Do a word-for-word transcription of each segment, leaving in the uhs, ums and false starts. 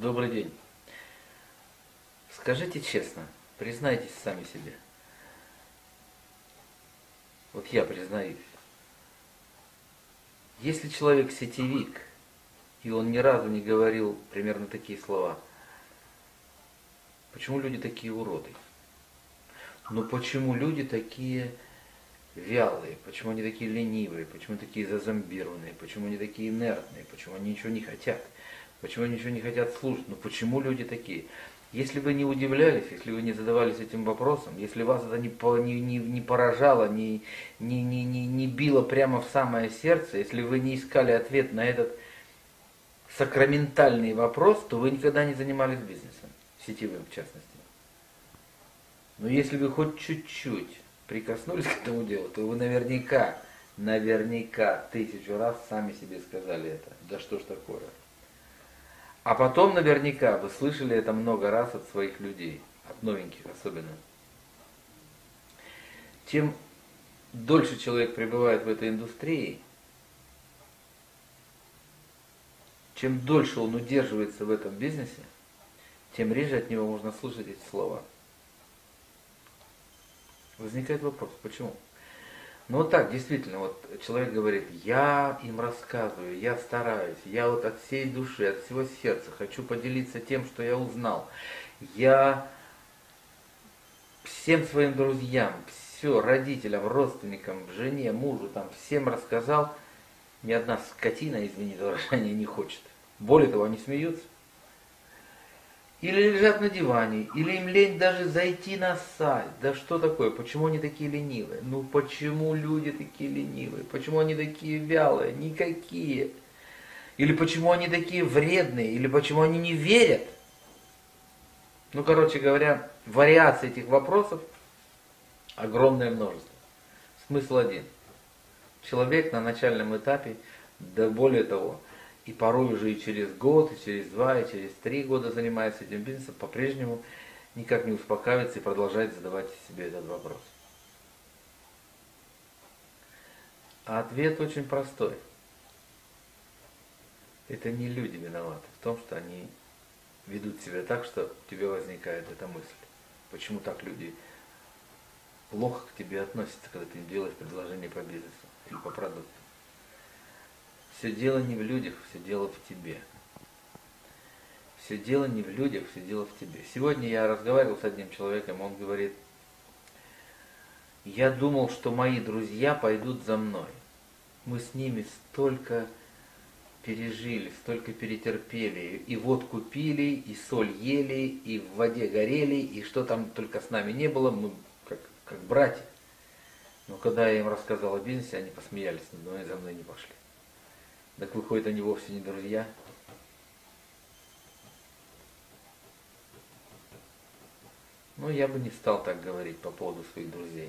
Добрый день. Скажите честно, признайтесь сами себе. Вот я признаюсь. Если человек сетевик, и он ни разу не говорил примерно такие слова, почему люди такие уроды? Но почему люди такие вялые, почему они такие ленивые, почему такие зазомбированные, почему они такие инертные, почему они ничего не хотят, почему они ничего не хотят слушать, ну почему люди такие? Если вы не удивлялись, если вы не задавались этим вопросом, если вас это не, не, не, не поражало, не, не, не, не, не било прямо в самое сердце, если вы не искали ответ на этот сакраментальный вопрос, то вы никогда не занимались бизнесом, сетевым в частности. Но если вы хоть чуть-чуть прикоснулись к этому делу, то вы наверняка, наверняка тысячу раз сами себе сказали это. Да что ж такое? А потом наверняка вы слышали это много раз от своих людей, от новеньких особенно. Чем дольше человек пребывает в этой индустрии, чем дольше он удерживается в этом бизнесе, тем реже от него можно слышать эти слова. Возникает вопрос, почему? Ну вот так, действительно, вот человек говорит, я им рассказываю, я стараюсь, я вот от всей души, от всего сердца хочу поделиться тем, что я узнал. Я всем своим друзьям, все, родителям, родственникам, жене, мужу, там, всем рассказал. Ни одна скотина, извини за выражение, не хочет. Более того, они смеются. Или лежат на диване, или им лень даже зайти на сайт. Да что такое? Почему они такие ленивые? Ну почему люди такие ленивые? Почему они такие вялые? Никакие. Или почему они такие вредные? Или почему они не верят? Ну, короче говоря, вариаций этих вопросов огромное множество. Смысл один. Человек на начальном этапе, да более того, и порой уже и через год, и через два, и через три года занимается этим бизнесом, по-прежнему никак не успокаивается и продолжает задавать себе этот вопрос. А ответ очень простой. Это не люди виноваты в том, что они ведут себя так, что у тебя возникает эта мысль. Почему так люди плохо к тебе относятся, когда ты им делаешь предложение по бизнесу или по продукту? Все дело не в людях, все дело в тебе. Все дело не в людях, все дело в тебе. Сегодня я разговаривал с одним человеком, он говорит, я думал, что мои друзья пойдут за мной. Мы с ними столько пережили, столько перетерпели. И водку пили, и соль ели, и в воде горели, и что там только с нами не было, мы как, как братья. Но когда я им рассказал о бизнесе, они посмеялись надо мной и за мной не пошли. Так выходит, они вовсе не друзья. Ну, я бы не стал так говорить по поводу своих друзей.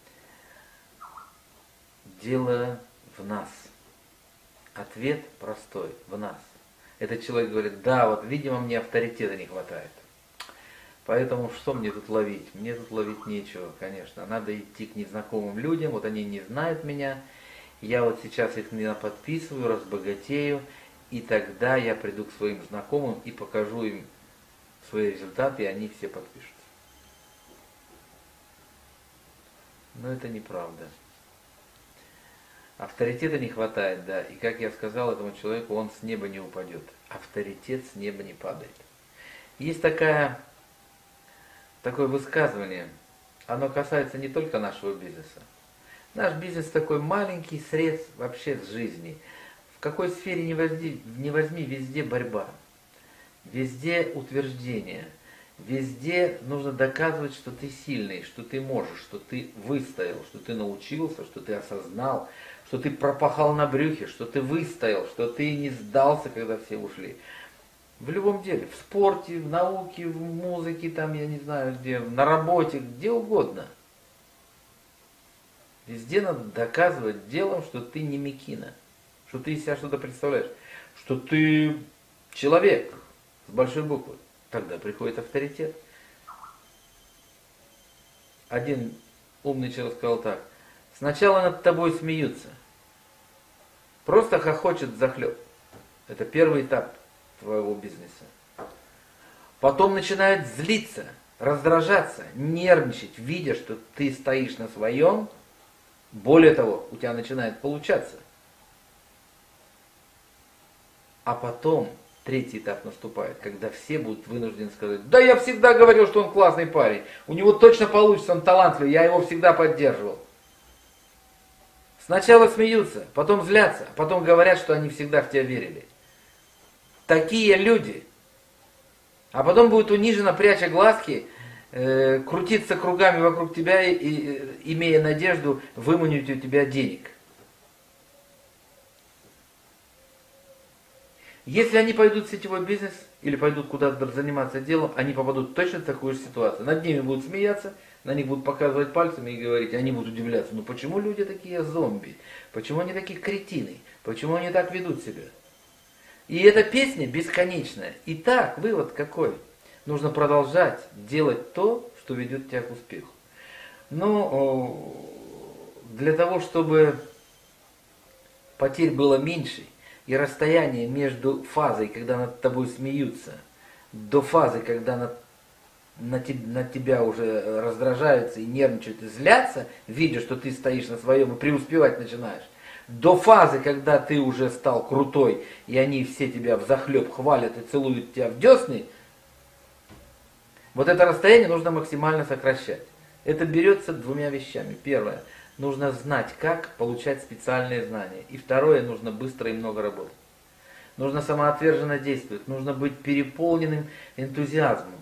Дело в нас. Ответ простой, в нас. Этот человек говорит, да, вот, видимо, мне авторитета не хватает. Поэтому что мне тут ловить? Мне тут ловить нечего, конечно. Надо идти к незнакомым людям, вот они не знают меня. Я вот сейчас их подписываю, разбогатею, и тогда я приду к своим знакомым и покажу им свои результаты, и они все подпишутся. Но это неправда. Авторитета не хватает, да, и как я сказал этому человеку, он с неба не упадет. Авторитет с неба не падает. Есть такая, такое высказывание, оно касается не только нашего бизнеса. Наш бизнес такой маленький срез вообще с жизни. В какой сфере не возьми, не возьми, везде борьба. Везде утверждение. Везде нужно доказывать, что ты сильный, что ты можешь, что ты выстоял, что ты научился, что ты осознал, что ты пропахал на брюхе, что ты выстоял, что ты не сдался, когда все ушли. В любом деле, в спорте, в науке, в музыке, там, я не знаю где, на работе, где угодно. Везде надо доказывать делом, что ты не мекина, что ты из себя что-то представляешь, что ты человек с большой буквы. Тогда приходит авторитет. Один умный человек сказал так, сначала над тобой смеются, просто хохочет захлеб. Это первый этап твоего бизнеса. Потом начинают злиться, раздражаться, нервничать, видя, что ты стоишь на своем. Более того, у тебя начинает получаться. А потом третий этап наступает, когда все будут вынуждены сказать: да я всегда говорил, что он классный парень, у него точно получится, он талантливый, я его всегда поддерживал. Сначала смеются, потом злятся, а потом говорят, что они всегда в тебя верили. Такие люди. А потом будут униженно, пряча глазки, э, крутиться кругами вокруг тебя, и, и, имея надежду выманить у тебя денег. Если они пойдут в сетевой бизнес или пойдут куда-то заниматься делом, они попадут точно в такую же ситуацию. Над ними будут смеяться, на них будут показывать пальцами и говорить, они будут удивляться: ну почему люди такие зомби? Почему они такие кретины? Почему они так ведут себя? И эта песня бесконечная. Итак, вывод какой? Нужно продолжать делать то, что ведет тебя к успеху. Но для того, чтобы потерь было меньше, и расстояние между фазой, когда над тобой смеются, до фазы, когда над, на, te, на тебя уже раздражаются и нервничают и злятся, видя, что ты стоишь на своем и преуспевать начинаешь, до фазы, когда ты уже стал крутой, и они все тебя взахлеб хвалят и целуют тебя в десны, вот это расстояние нужно максимально сокращать. Это берется двумя вещами. Первое. Нужно знать, как получать специальные знания. И второе, нужно быстро и много работать. Нужно самоотверженно действовать. Нужно быть переполненным энтузиазмом.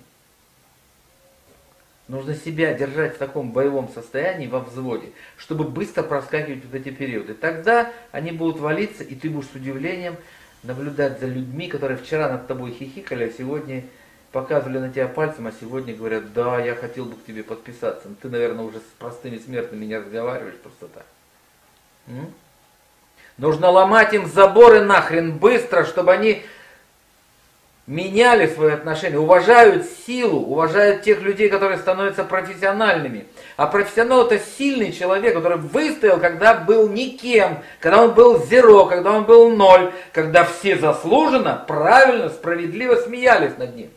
Нужно себя держать в таком боевом состоянии, во взводе, чтобы быстро проскакивать вот эти периоды. Тогда они будут валиться, и ты будешь с удивлением наблюдать за людьми, которые вчера над тобой хихикали, а сегодня показывали на тебя пальцем, а сегодня говорят: да, я хотел бы к тебе подписаться. Но ты, наверное, уже с простыми смертными не разговариваешь просто так. М? Нужно ломать им заборы нахрен быстро, чтобы они меняли свои отношения, уважают силу, уважают тех людей, которые становятся профессиональными. А профессионал — это сильный человек, который выстоял, когда был никем, когда он был зеро, когда он был ноль, когда все заслуженно, правильно, справедливо смеялись над ним.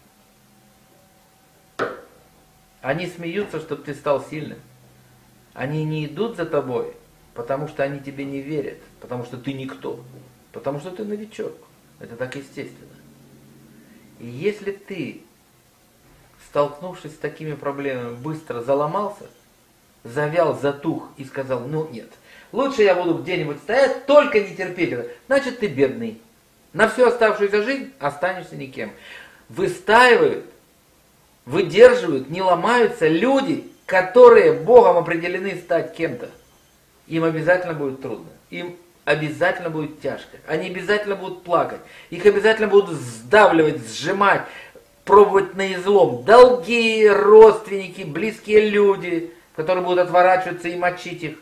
Они смеются, чтобы ты стал сильным. Они не идут за тобой, потому что они тебе не верят, потому что ты никто, потому что ты новичок. Это так естественно. И если ты, столкнувшись с такими проблемами, быстро заломался, завял, затух и сказал: ну нет, лучше я буду где-нибудь стоять, только не терпеть это, значит ты бедный. На всю оставшуюся жизнь останешься никем. Выстаивают, выдерживают, не ломаются люди, которые Богом определены стать кем-то. Им обязательно будет трудно. Им обязательно будет тяжко. Они обязательно будут плакать. Их обязательно будут сдавливать, сжимать, пробовать на излом. Долги, родственники, близкие люди, которые будут отворачиваться и мочить их.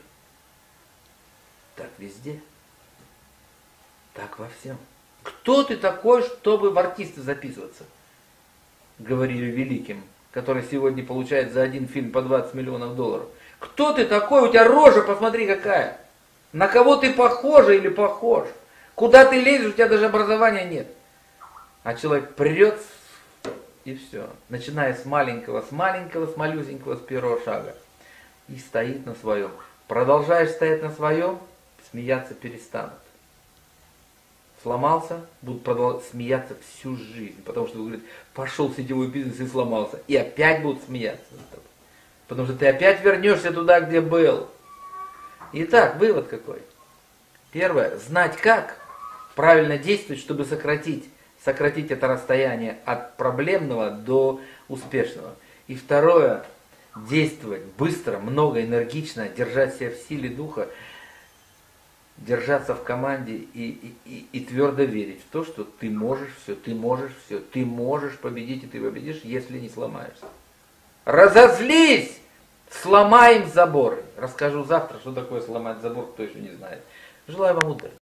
Так везде. Так во всем. Кто ты такой, чтобы в артисты записываться? Говорили великим, который сегодня получает за один фильм по двадцать миллионов долларов. Кто ты такой? У тебя рожа, посмотри какая. На кого ты похожа или похож? Куда ты лезешь, у тебя даже образования нет. А человек прет, и все. Начиная с маленького, с маленького, с малюсенького, с первого шага. И стоит на своем. Продолжаешь стоять на своем, смеяться перестанут. Сломался, будут продолжать смеяться всю жизнь. Потому что, говорит, пошел в сетевой бизнес и сломался. И опять будут смеяться. Потому что ты опять вернешься туда, где был. Итак, вывод какой? Первое. Знать как правильно действовать, чтобы сократить, сократить это расстояние от проблемного до успешного. И второе. Действовать быстро, много, энергично, держать себя в силе духа, держаться в команде и, и, и, и твердо верить в то, что ты можешь все, ты можешь все, ты можешь победить, и ты победишь, если не сломаешься. Разозлись! Сломаем заборы. Расскажу завтра, что такое сломать забор, кто еще не знает. Желаю вам удачи.